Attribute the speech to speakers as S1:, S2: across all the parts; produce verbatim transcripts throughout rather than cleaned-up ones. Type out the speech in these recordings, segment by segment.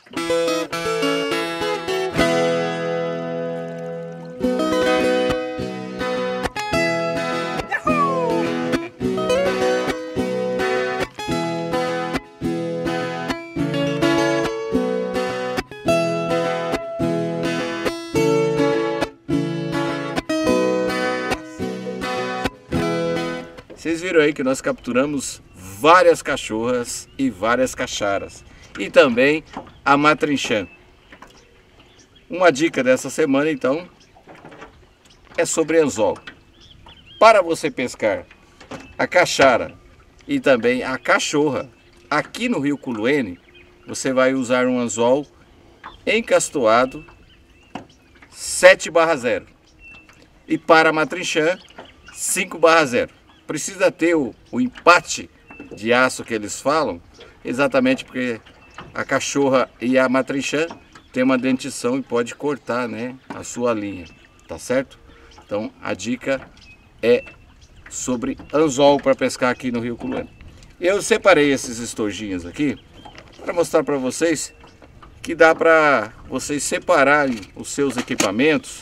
S1: Vocês viram aí que nós capturamos várias cachorras e várias cacharas. E também a matrinchã. Uma dica dessa semana, então, é sobre anzol. Para você pescar a cachara e também a cachorra, aqui no Rio Culuene, você vai usar um anzol encastoado sete barra zero. E para a matrinchã, cinco barra zero. Precisa ter o, o empate de aço que eles falam, exatamente porque a cachorra e a matrinchã tem uma dentição e pode cortar, né, a sua linha, tá certo? Então a dica é sobre anzol para pescar aqui no Rio Culuene. Eu separei esses estojinhos aqui para mostrar para vocês que dá para vocês separarem os seus equipamentos,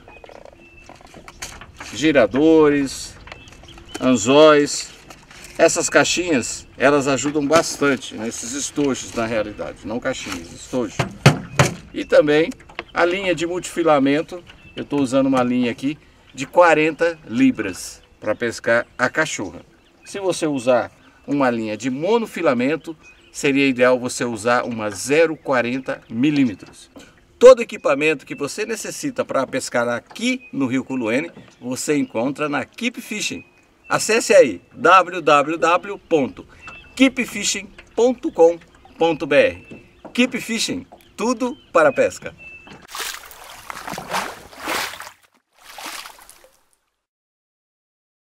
S1: giradores, anzóis. Essas caixinhas, elas ajudam bastante nesses estojos, na realidade, não caixinhas, estojos. E também a linha de multifilamento, eu estou usando uma linha aqui de quarenta libras para pescar a cachorra. Se você usar uma linha de monofilamento, seria ideal você usar uma zero vírgula quarenta milímetros. Todo equipamento que você necessita para pescar aqui no Rio Culuene, você encontra na Keep Fishing. Acesse aí w w w ponto keep fishing ponto com ponto b r. Keep Fishing, tudo para pesca.